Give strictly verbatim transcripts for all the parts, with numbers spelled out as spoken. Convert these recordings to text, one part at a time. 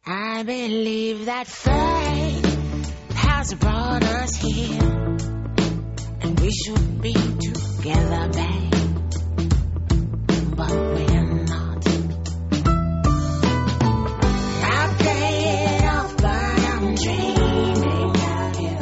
I believe that fate has brought us here, and we should be together, babe, but we're not. I play it off, but I'm dreaming of you.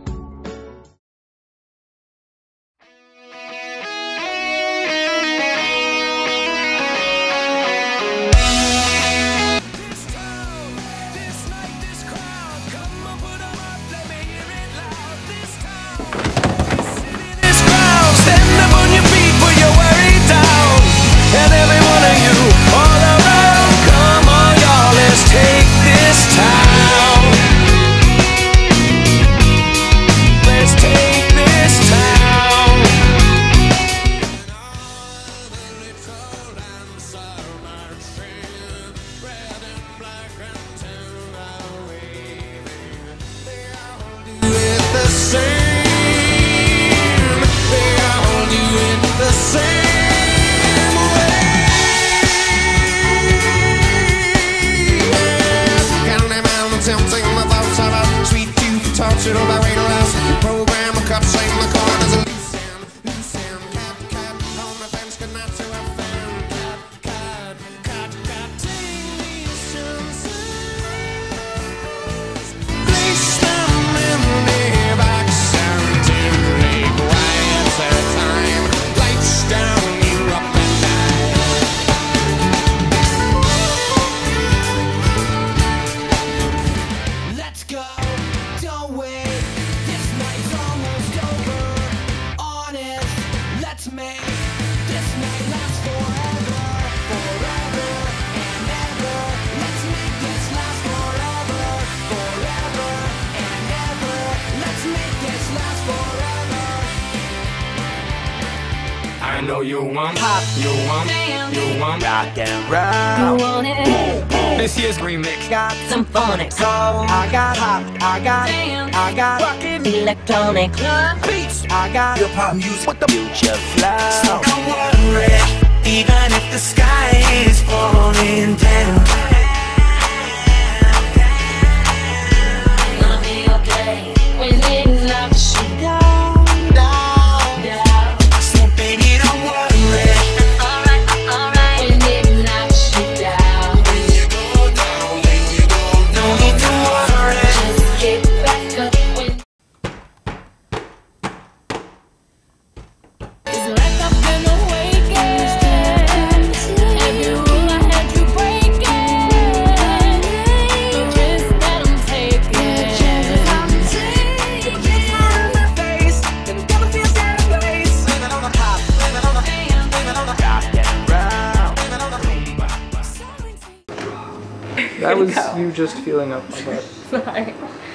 I know you want pop, you want, you want rock and You roll. want it? This year's remix Got some phonics. So I got pop, I got, I got rockin' electronic beats. I got your pop music with the future flow. So don't worry, even if the sky is falling down. Gonna be okay when it's not the shit down, down, down. So baby, don't worry. Alright, alright. When it's not the shit down. When you go down, when you go down, no need to worry. Just get back up when. It's like I've been awakened. Every rule I had you breaking. The risk that I'm taking. The kiss on my face, and it never feels out of place. Living on the pop, living on the hand, living on the rock and roll, living on the rumba. That was you just feeling up my butt. Sorry.